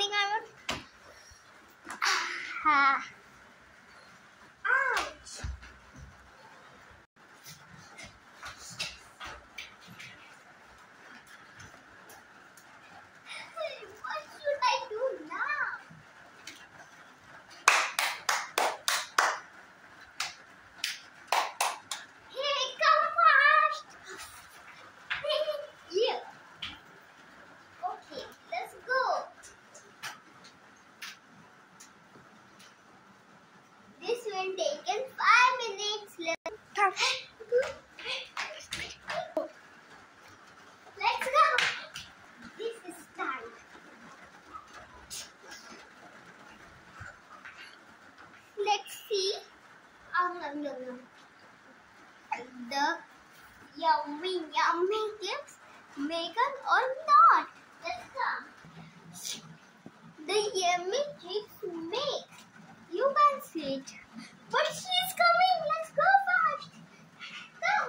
coming. I want. Ah. Ouch. What should I do now? Hey, come fast. Yeah. Okay, let's go. This will take 5 minutes. Let's go. This is time. Let's see. The yummy gifts, Megan or not. Let's come. The yummy gifts make. You can see it. But she's coming. Let's go fast. Come.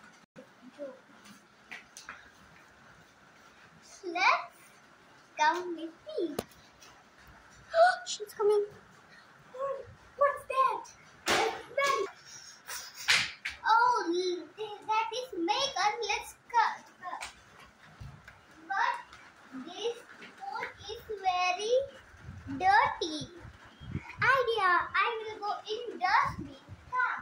Let's come with me. She's coming. What's that? Oh, that is Megan. Let's go. But this food is very dirty. Idea. I will go in dustbin. Come.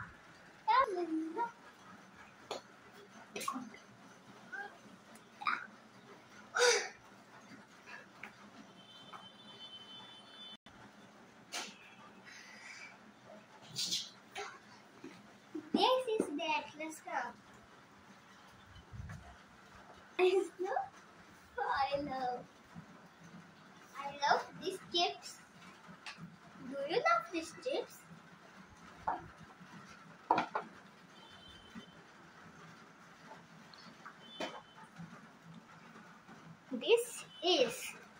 This is that. Let's go. I love these chips. Do you love these chips? This is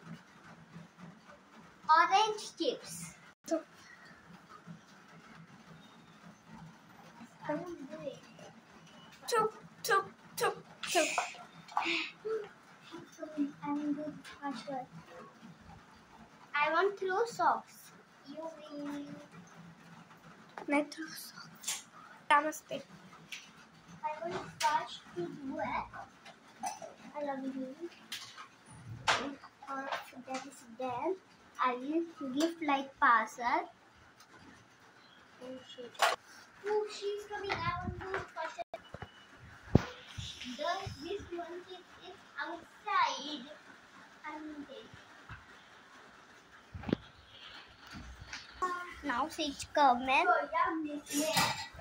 orange chips. Chop, chop, chop, chop. I'm good faster. I want throw socks. You will. Not throw socks. Thomas Pitt. I want Splash to do it. I love you. That is done. I will give like parcel. Oh shit. Oh, she's coming. I want to touch it. This one is outside. Now she's coming.